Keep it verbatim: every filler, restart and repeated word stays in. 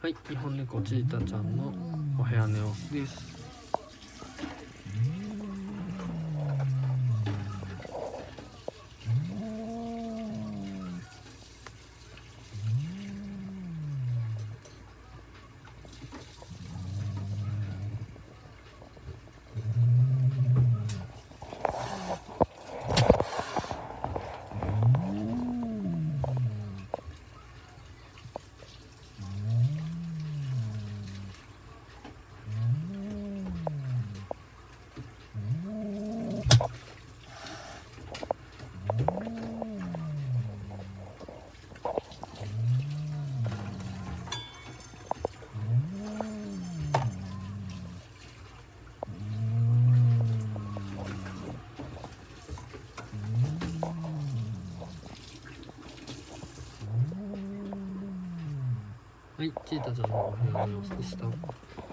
はい、日本猫チータちゃんのお部屋の様子です。はい、チータちゃんのお部屋の様子でした。